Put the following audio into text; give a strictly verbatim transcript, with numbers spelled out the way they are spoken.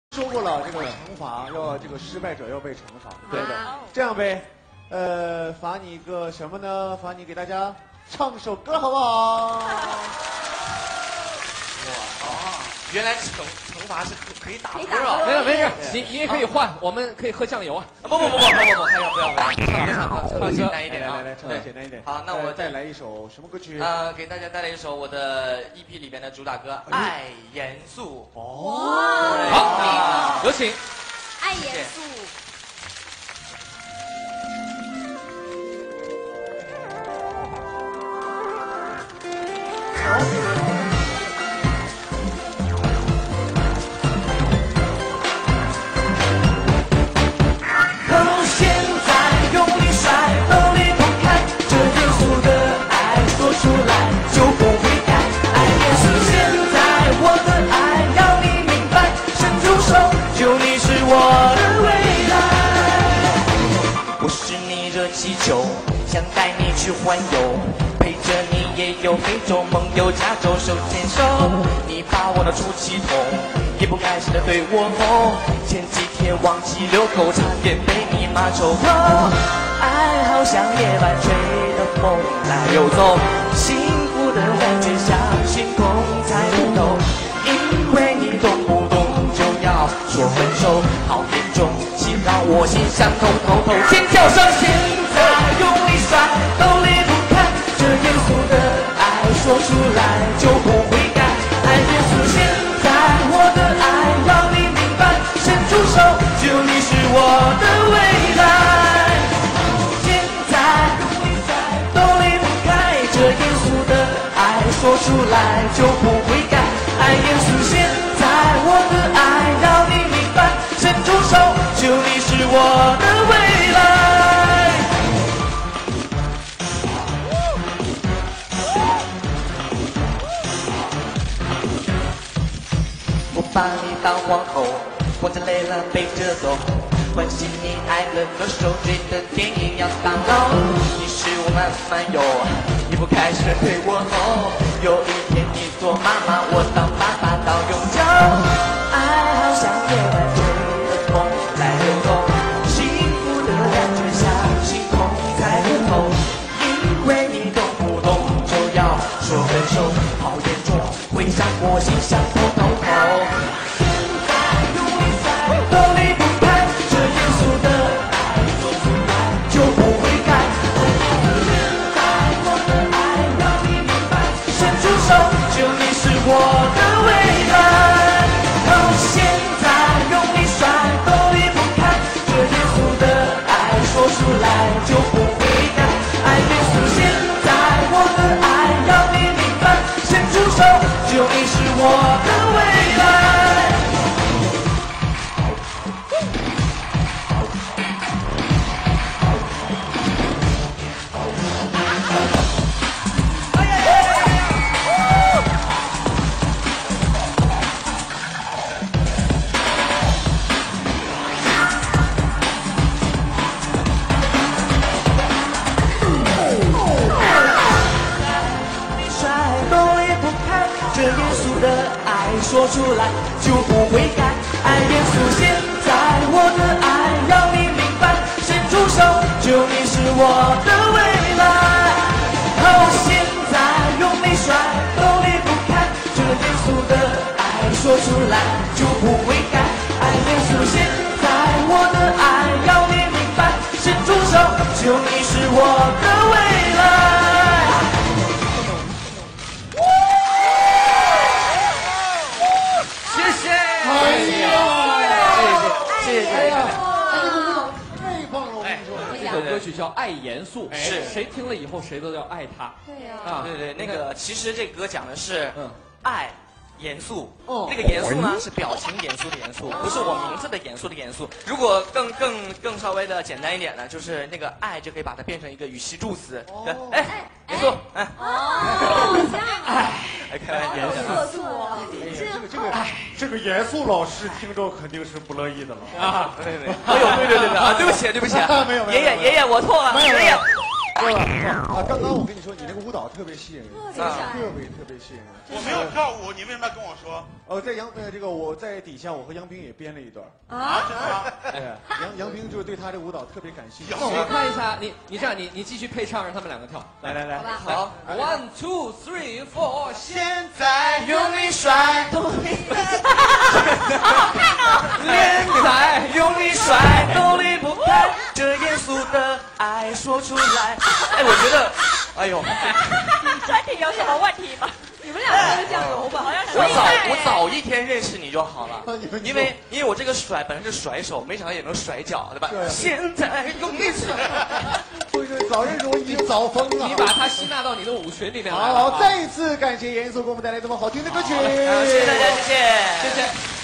说过了，这个惩罚要这个失败者要被惩罚，对的。这样呗，呃，罚你一个什么呢？罚你给大家唱首歌，好不好？哇啊！原来惩惩罚是可可以打歌啊！ 没有没事，你你也可以换，我们可以喝酱油啊！ 不不不不不不不，还要不要不要？唱歌唱歌，唱歌简单一点啊！ 来来来，唱歌简单一点。 好，那我再来一首什么歌曲？ 呃，给大家带来一首我的 E P 里边的主打歌《爱严肃》。 哦，好，有请。 爱严肃。 气球想带你去环游，陪着你也有非洲、梦游、加州，手牵手。你把我的出气筒，也不该心的对我吼。前几天忘记遛狗，差点被你骂臭头。爱好像夜晚吹的风来游走，幸福的感觉像星空猜不透。因为你动不动就要说分手，好严重，气到我心想偷偷偷尖叫声。用力甩都离不开这严肃的爱，说出来就不会改。爱严肃，现在我的爱要你明白，伸出手，就你是我的未来。现在用力甩都离不开这严肃的爱，说出来就不会改。爱严肃，现在我的爱要你明白，伸出手，就你是我的未来。把你当皇后，我在累了背着走，关心你爱的歌手，追的电影要当老。你是我慢慢游，你不开始对我吼。有一天你做妈妈，我当爸爸当永久。爱好像夜晚吹的风来流动，幸福的感觉像星空猜不透。因为你动不动就要说分手，好严重，会让我心想偷偷偷。我的未来，哦，现在用力甩都离不开这严肃的爱，说出来就不会改。爱严肃，现在我的爱要你明白，伸出手，就你是我的未来。说出来就不会改，爱严肃，现在我的爱要你明白，伸出手，就你是我的未来。哦，现在用力甩都离不开这严肃的爱，说出来就不会改。爱严肃，现在我的爱要你明白，伸出手，就你是我的未来。 这首歌曲叫《爱严肃》， 是谁听了以后谁都要爱他。 对呀， 啊， 对对，那个其实这歌讲的是嗯爱严肃， 哦那个严肃呢是表情严肃的严肃，不是我名字的严肃的严肃。如果更更更稍微的简单一点呢，就是那个爱就可以把它变成一个语气助词。对，哎，严肃，哎， 哦，这样， 哎，开玩笑， 严肃， 这个这个这个严肃老师听着肯定是不乐意的了啊！对对，哎呦，对对对对啊，对不起对不起， 没有没有， 爷爷爷爷我错了，爷爷。 对吧？啊，刚刚我跟你说，你那个舞蹈特别吸引人， 特别帅特别特别吸引人。 我没有跳舞，你为什么要跟我说？ 哦，在杨呃这个我在底下，我和杨冰也编了一段。 啊？ 真的吗？ 对，杨杨冰就是对他这舞蹈特别感兴趣。 那我们看一下，你你这样，你你继续配唱，让他们两个跳。 来来来， 好 ，one two three four， 现在用力甩动你， 好看哦！ 连载用力甩都离不开这严肃的爱说出来。哎，我觉得，哎呦， 身体有什么问题吗？ 你们俩喝酱油吧，好像我早我早一天认识你就好了你们， 因为因为我这个甩本来是甩手，没想到也能甩脚，对吧？ 对现在用力甩。 对对，早认识我已经早疯了。 你把他吸纳到你的舞群里面来。 好，再一次感谢严肃给我们带来这么好听的歌曲， 好，谢谢大家，谢谢， 谢谢。